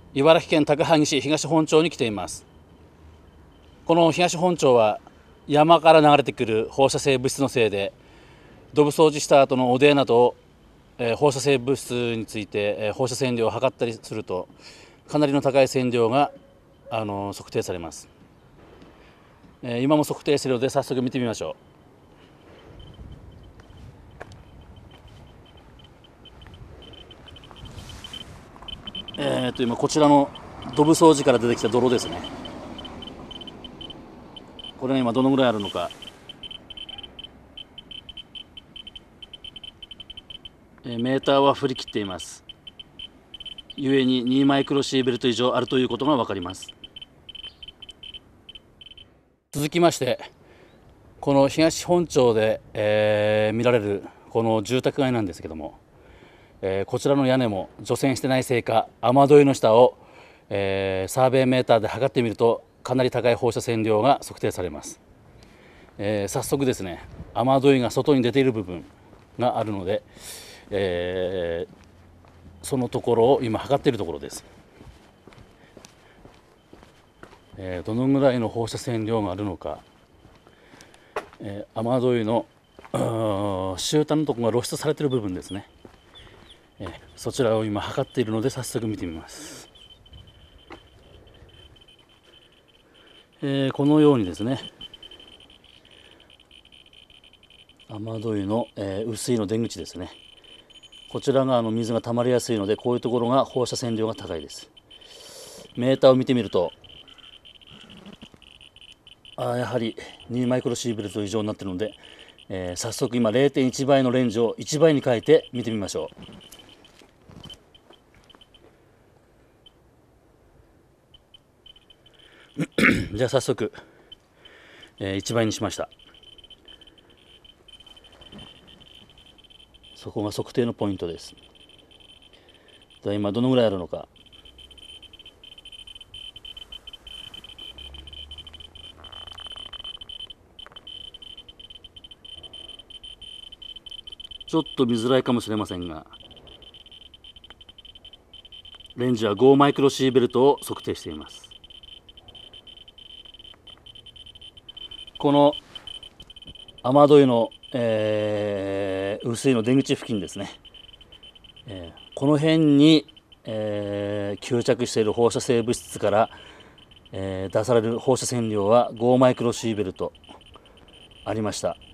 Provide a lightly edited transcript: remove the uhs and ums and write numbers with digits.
茨城県高萩市東本町に来ています。この東本町は山から流れてくる放射性物質のせいで、ドブ掃除した後の汚泥など放射性物質について放射線量を測ったりすると、かなりの高い線量が測定されます。今も測定しているので早速見てみましょう。今こちらのドブ掃除から出てきた泥ですね。これが今どのぐらいあるのか。メーターは振り切っています。故に2マイクロシーベルト以上あるということが分かります。続きまして、この東本町で、見られるこの住宅街なんですけども、こちらの屋根も除染してないせいか、雨どいの下を、サーベイメーターで測ってみると、かなり高い放射線量が測定されます。早速ですね、雨どいが外に出ている部分があるので、そのところを今測っているところです。どのぐらいの放射線量があるのか、雨どいの終端のところが露出されている部分ですね。そちらを今測っているので早速見てみます。このようにですね、雨どいの、雨水の出口ですね。こちらが水が溜まりやすいので、こういうところが放射線量が高いです。メーターを見てみると、やはり2マイクロシーベルト以上になっているので、早速今 0.1 倍のレンジを1倍に変えて見てみましょう。じゃあ早速、1倍にしました。そこが測定のポイントです。では今どのぐらいあるのか。ちょっと見づらいかもしれませんが、レンジは5マイクロシーベルトを測定しています。この雨どいの、雨水の出口付近ですね、この辺に、吸着している放射性物質から、出される放射線量は5マイクロシーベルトありました。